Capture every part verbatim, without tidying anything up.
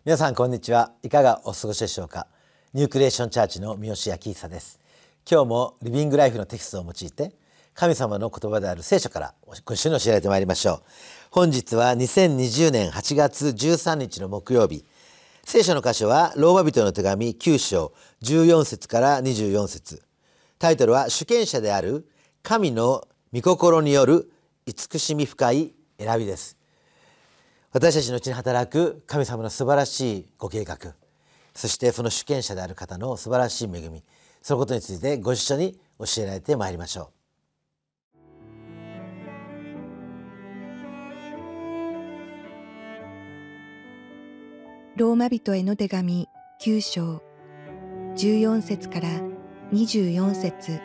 皆さんこんにちは。いかがお過ごしでしょうか。ニュークリエーションチャーチの三好明久です。今日もリビングライフのテキストを用いて神様の言葉である聖書からご一緒に教えられてまいりましょう。本日はにせんにじゅうねんはちがつじゅうさんにちの木曜日。聖書の箇所はローマ人の手紙きゅうしょうじゅうよんせつからにじゅうよんせつ。タイトルは主権者である神の御心による慈しみ深い選びです。私たちのうちに働く神様の素晴らしいご計画、そしてその主権者である方の素晴らしい恵み、そのことについてご一緒に教えられてまいりましょう。ローマ人への手紙きゅうしょうじゅうよんせつからにじゅうよんせつ。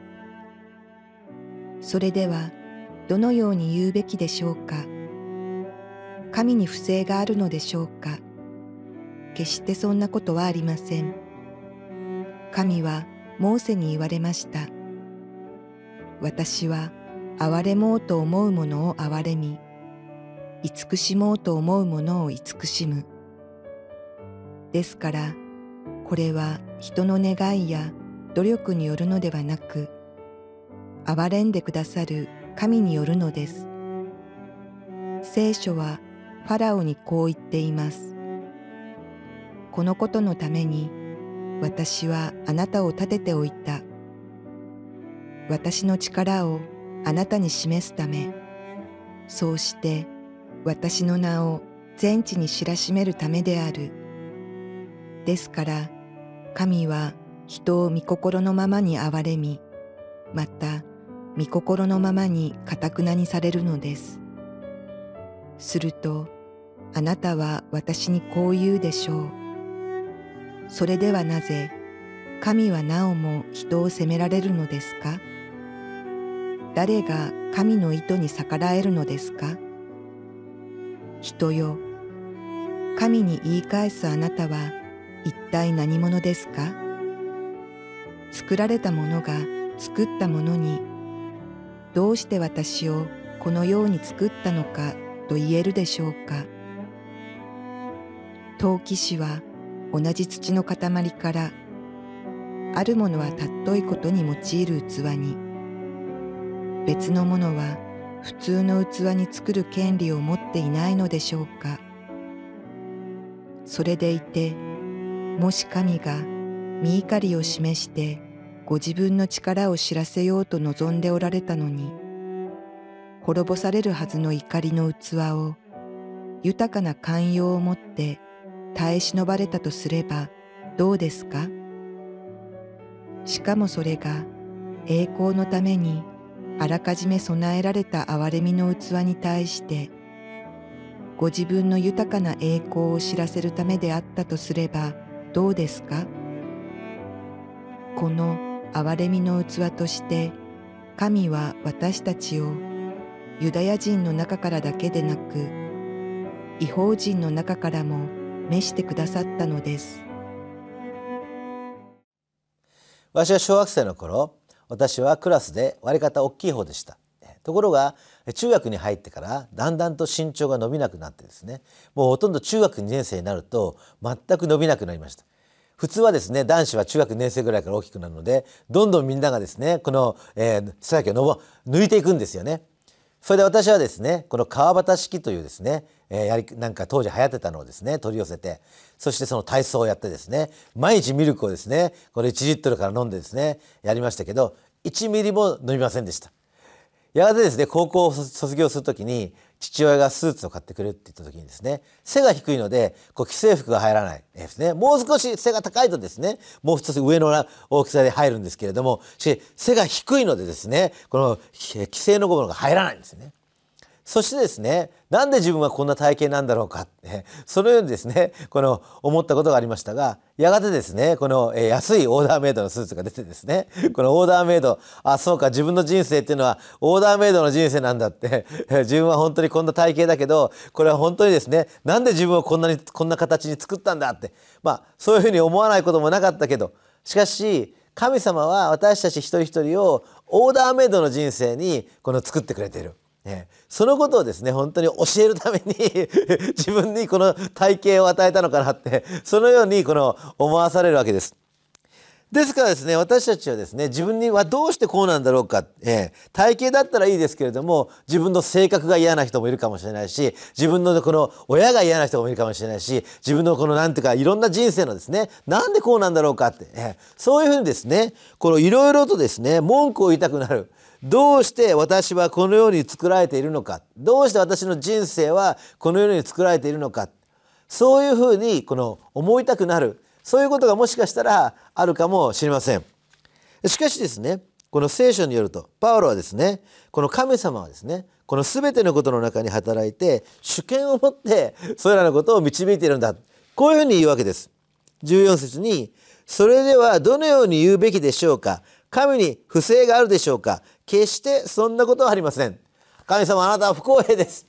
それではどのように言うべきでしょうか。神に不正があるのでしょうか。決してそんなことはありません。神はモーセに言われました。私は憐れもうと思うものを憐れみ、慈しもうと思うものを慈しむ。ですから、これは人の願いや努力によるのではなく、憐れんでくださる神によるのです。聖書はファラオにこう言っています。このことのために私はあなたを立てておいた。私の力をあなたに示すため、そうして私の名を全地に知らしめるためである。ですから神は人を御心のままに憐れみ、また御心のままに堅なにされるのです。するとあなたは私にこう言うでしょう。それではなぜ神はなおも人を責められるのですか。誰が神の意図に逆らえるのですか。人よ、神に言い返すあなたは一体何者ですか。作られたものが作ったものに、どうして私をこのように作ったのかと言えるでしょうか。陶器師は同じ土の塊からあるものは尊いことに用いる器に、別のものは普通の器に作る権利を持っていないのでしょうか。それでいて、もし神が御怒りを示してご自分の力を知らせようと望んでおられたのに、滅ぼされるはずの怒りの器を豊かな寛容をもって耐え忍ばれたとすればどうですか。しかもそれが栄光のためにあらかじめ備えられた憐れみの器に対してご自分の豊かな栄光を知らせるためであったとすればどうですか。この憐れみの器として神は私たちをユダヤ人の中からだけでなく異邦人の中からも召してくださったのです。 私は小学生の頃、私はクラスで割り方大きい方でした。ところが中学に入ってからだんだんと身長が伸びなくなってですね、もうほとんど中学にねんせいになると全く伸びなくなりました。普通はですね、男子は中学にねんせいぐらいから大きくなるので、どんどんみんながですね、この、えー、背丈をのぼ抜いていくんですよね。それで私はですね、この川端式というですね、えー、やりなんか当時流行ってたのをですね取り寄せて、そしてその体操をやってですね、毎日ミルクをですねこれいちリットルから飲んでですねやりましたけど、いちミリも飲みませんでした。やがてですね、高校を卒業するときに父親がスーツを買ってくれって言った時にですね、背が低いのでこう既製服が入らないですね。もう少し背が高いとですね、もう一つ上の大きさで入るんですけれども、しかし背が低いのでですね、この既製のものが入らないんですね。そしてですね、なんで自分はこんな体型なんだろうかって、そのようにですね、この思ったことがありましたが、やがてですね、この安いオーダーメイドのスーツが出てですね、このオーダーメイド、あ、そうか、自分の人生っていうのはオーダーメイドの人生なんだって、自分は本当にこんな体型だけど、これは本当にですね、なんで自分をこんなにこんな形に作ったんだって、まあそういうふうに思わないこともなかったけど、しかし神様は私たち一人一人をオーダーメイドの人生にこの作ってくれている。 えー、そのことをですね本当に教えるために自分にこの体型を与えたのかなってそのようにこの思わされるわけです。ですからですね私たちはですね自分にはどうしてこうなんだろうか、えー、体型だったらいいですけれども自分の性格が嫌な人もいるかもしれないし自分のこの親が嫌な人もいるかもしれないし自分のこのなんていうかいろんな人生のですねなんでこうなんだろうかって、えー、そういうふうにですねこのいろいろとですね文句を言いたくなる。どうして私はこのように作られているのか、どうして私の人生はこのように作られているのか、そういうふうにこの思いたくなる、そういうことがもしかしたらあるかもしれません。しかしですねこの聖書によるとパウロはですねこの神様はですねこの全てのことの中に働いて主権を持ってそれらのことを導いているんだ、こういうふうに言うわけです。じゅうよん節にそれではどのように言うべきでしょうか、神に不正があるでしょうか、決してそんなことはありません。神様あなたは不公平です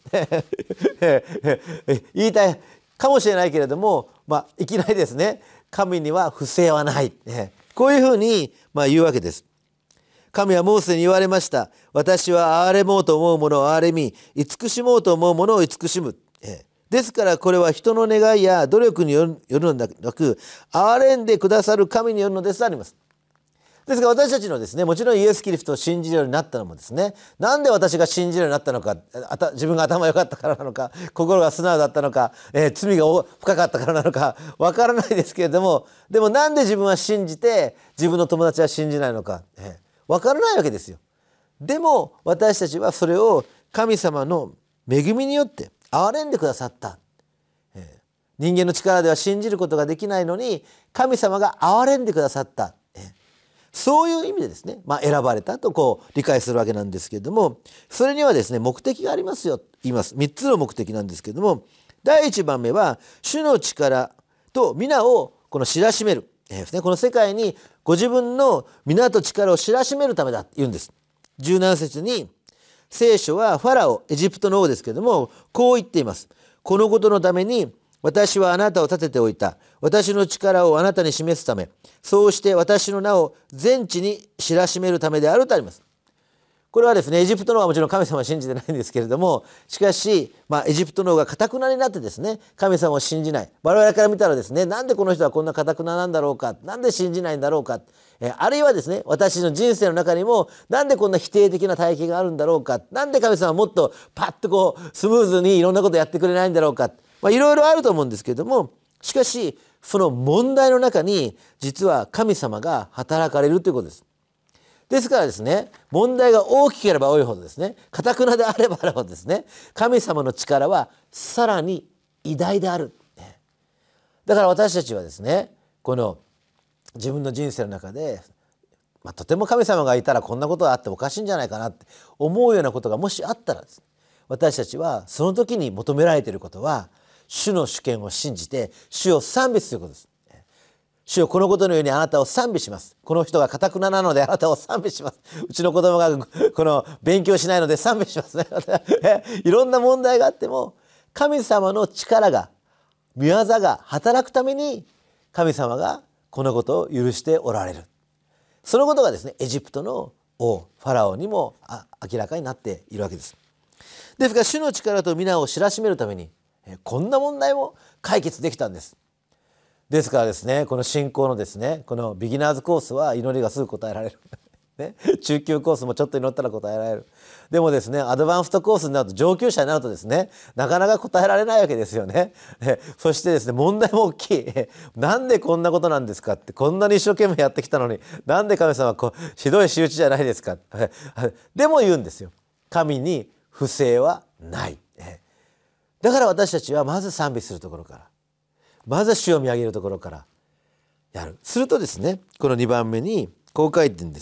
言いたいかもしれないけれども、まあ、いきなりですね神には不正はない、こういうふうにまあ言うわけです。神はモーセに言われました。私は憐れもうと思うものを憐れみ、慈しもうと思うものを慈しむ。ですからこれは人の願いや努力によるのではなく憐れんでくださる神によるのですとあります。ですから私たちのですねもちろんイエス・キリストを信じるようになったのもですねなんで私が信じるようになったのか、あた自分が頭良かったからなのか心が素直だったのか、えー、罪が深かったからなのかわからないですけれども、でもなんで自分は信じて自分の友達は信じないのか、えー、わからないわけですよ。でも私たちはそれを神様の恵みによって憐れんでくださった、えー、人間の力では信じることができないのに神様が憐れんでくださった、えーそういう意味でですね、まあ、選ばれたとこう理解するわけなんですけれども、それにはですね目的がありますよと言います。みっつの目的なんですけれども、だいいちばんめは主の力と皆をこの知らしめる、えーですね、この世界にご自分の皆と力を知らしめるためだと言うんです。じゅうなな節に聖書はファラオエジプトの王ですけれどもこう言っています。このことのために私はあなたを立てておいた。私の力をあなたに示すため、そうして私の名を全地に知らしめるためであるとあります。これはですねエジプトの王はもちろん神様を信じてないんですけれども、しかし、まあ、エジプトの王が堅くなになってですね神様を信じない、我々から見たらですねなんでこの人はこんな堅くななんだろうか、なんで信じないんだろうか、えあるいはですね私の人生の中にもなんでこんな否定的な体験があるんだろうか、なんで神様はもっとパッとこうスムーズにいろんなことやってくれないんだろうか、まあ、いろいろあると思うんですけれども、しかしその問題の中に実は神様が働かれるということです。ですからですね問題が大きければ多いほどですね堅くなであればあるほどですね神様の力はさらに偉大である。だから私たちはですねこの自分の人生の中で、まあ、とても神様がいたらこんなことがあっておかしいんじゃないかなって思うようなことがもしあったらですね、私たちはその時に求められていることは主の主権を信じて主を賛美することです。主よこのことのようにあなたを賛美します。この人が堅くななのであなたを賛美します。うちの子供がこの勉強しないので賛美しますねいろんな問題があっても神様の力が御業が働くために神様がこのことを許しておられる。そのことがですねエジプトの王ファラオにも明らかになっているわけです。ですから主の力と皆を知らしめるためにこんな問題も解決できたんです。ですからですねこの信仰のですねこのビギナーズコースは祈りがすぐ答えられるね、中級コースもちょっと祈ったら答えられる。でもですねアドバンストコースになると上級者になるとですねなかなか答えられないわけですよね。そしてですね問題も大きい。なんでこんなことなんですかって、こんなに一生懸命やってきたのになんで神様はこうひどい仕打ちじゃないですかでも言うんですよ。神に不正はない。だから私たちはまず賛美するところから、まず主を見上げるところからやる。するとですねこのにばんめにこう書いてるんです。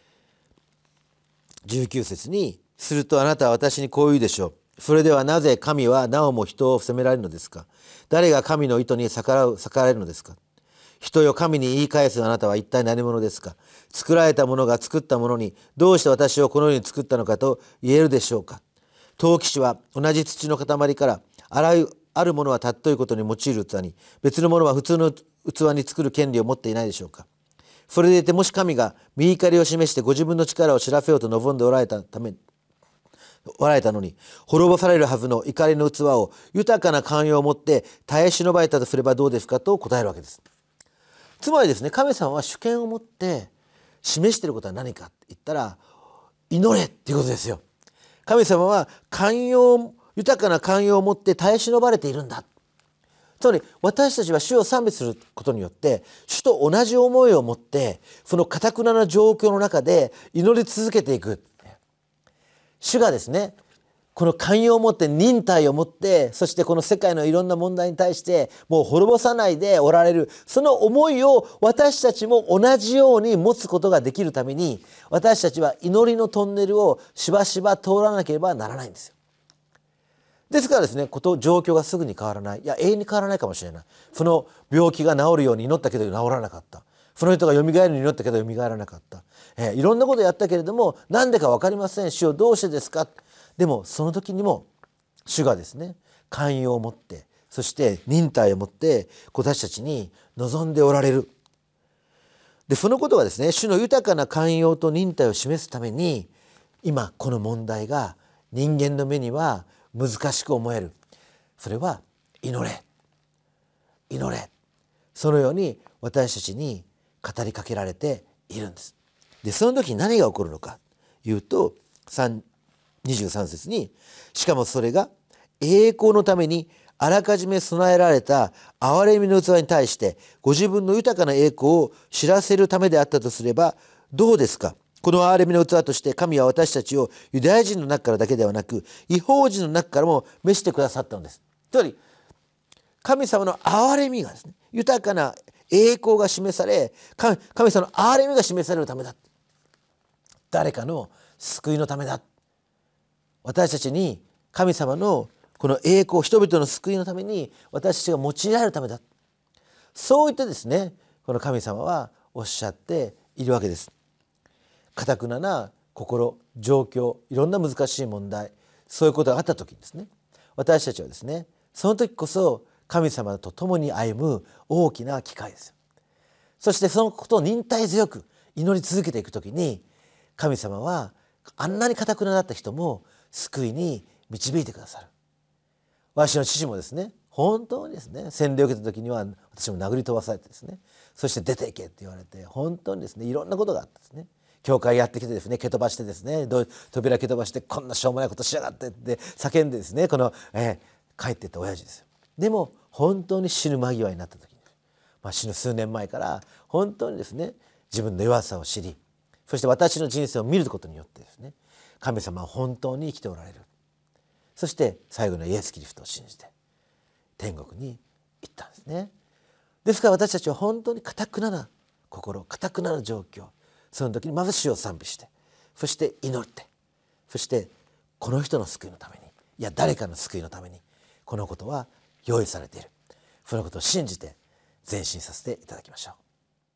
じゅうきゅう節にするとあなたは私にこう言うでしょう。それではなぜ神はなおも人を責められるのですか。誰が神の意図に逆らう逆らえるのですか。人よ神に言い返すあなたは一体何者ですか。作られたものが作ったものにどうして私をこのように作ったのかと言えるでしょうか。陶器師は同じ土の塊からあらゆるあるものは尊いことに用いる器に、別のものは普通の器に作る権利を持っていないでしょうか。それでいてもし神が御怒りを示してご自分の力を知らせようと望んでおられたためおられたのに、滅ぼされるはずの怒りの器を豊かな寛容を持って耐え忍ばれたとすればどうですかと答えるわけです。つまりですね、神様は主権を持って示していることは何かって言ったら、祈れっていうことですよ。神様は寛容、豊かな寛容を持って耐え忍ばれているんだ。つまり私たちは主を賛美することによって主と同じ思いを持ってその堅くなな状況の中で祈り続けていく。主がですね、この寛容を持って忍耐を持って、そしてこの世界のいろんな問題に対してもう滅ぼさないでおられる、その思いを私たちも同じように持つことができるために、私たちは祈りのトンネルをしばしば通らなければならないんですよ。ですからですね、こと状況がすぐに変わらない、いや永遠に変わらないかもしれない。その病気が治るように祈ったけど治らなかった、その人がよみがえるように祈ったけどよみがえらなかった、えー、いろんなことやったけれどもなんでか分かりません、主よどうしてですか。でもその時にも主がですね、寛容を持って、そして忍耐を持って私たちに望んでおられる。でそのことがですね、主の豊かな寛容と忍耐を示すために、今この問題が人間の目には難しく思える。それは祈れ祈れ、そのように私たちに語りかけられているんです。でその時何が起こるのかというと、にじゅうさん節に、しかもそれが栄光のためにあらかじめ備えられた憐れみの器に対してご自分の豊かな栄光を知らせるためであったとすればどうですか。この憐れみの器として神は私たちをユダヤ人の中からだけではなく異邦人の中からも召してくださったのです。つまり神様の憐れみがですね、豊かな栄光が示され、神様の憐れみが示されるためだ、誰かの救いのためだ、私たちに神様のこの栄光、人々の救いのために私たちが用いられるためだ、そう言ってですね、この神様はおっしゃっているわけです。堅くなな心、状況、いろんな難しい問題、そういうことがあった時にですね、私たちはですね、その時こそ神様と共に歩む大きな機会ですよ。そしてそのことを忍耐強く祈り続けていく時に、神様はあんなに堅くなだった人も救いに導いてくださる。私の父もですね、本当にですね、洗礼を受けた時には私も殴り飛ばされてですね、そして出ていけって言われて、本当にですね、いろんなことがあったんですね。教会やってきてですね、蹴飛ばしてですね、扉蹴飛ばして、こんなしょうもないことしやがってって叫んでですね、この、えー、帰っていった親父ですよ。でも本当に死ぬ間際になった時に、まあ、死ぬ数年前から本当にですね、自分の弱さを知り、そして私の人生を見ることによってですね、神様は本当に生きておられる。そして最後のイエス・キリストを信じて天国に行ったんですね。ですから私たちは本当に堅くなな心、堅くなな状況、その時にまず主を賛美して、そして祈って、そしてこの人の救いのために、いや誰かの救いのためにこのことは用意されている、そのことを信じて前進させていただきましょう。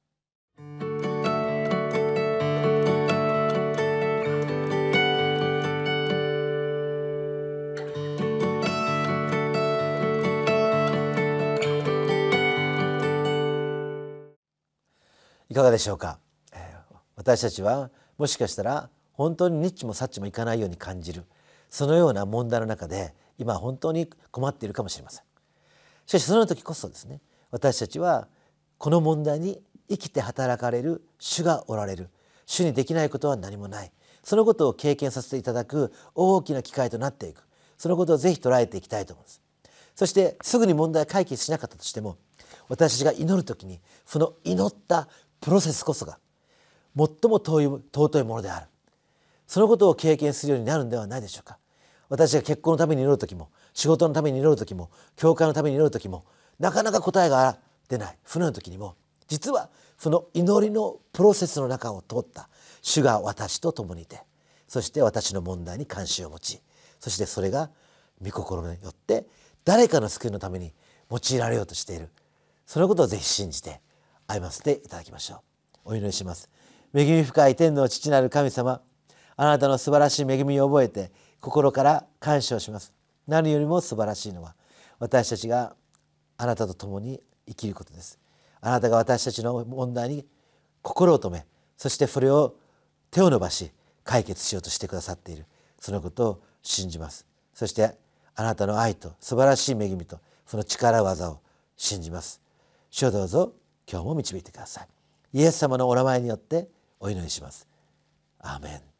いかがでしょうか。私たちはもしかしたら本当にニッチもサッチもいかないように感じる、そのような問題の中で今本当に困っているかもしれません。しかしその時こそですね、私たちはこの問題に生きて働かれる主がおられる、主にできないことは何もない、そのことを経験させていただく大きな機会となっていく、そのことをぜひ捉えていきたいと思います。そしてすぐに問題解決しなかったとしても、私たちが祈る時にその祈ったプロセスこそが最も尊い、尊いものである、そのことを経験するようになるのではないでしょうか。私が結婚のために祈る時も、仕事のために祈る時も、教会のために祈る時も、なかなか答えが出ない不安の時にも、実はその祈りのプロセスの中を通った主が私と共にいて、そして私の問題に関心を持ち、そしてそれが御心によって誰かの救いのために用いられようとしている、そのことをぜひ信じて歩ませていただきましょう。お祈りします。恵み深い天の父なる神様、あなたの素晴らしい恵みを覚えて心から感謝をします。何よりも素晴らしいのは私たちがあなたと共に生きることです。あなたが私たちの問題に心を留め、そしてそれを手を伸ばし解決しようとしてくださっている、そのことを信じます。そしてあなたの愛と素晴らしい恵みとその力技を信じます。主をどうぞ今日も導いてください。イエス様のお名前によってお祈りします。アーメン。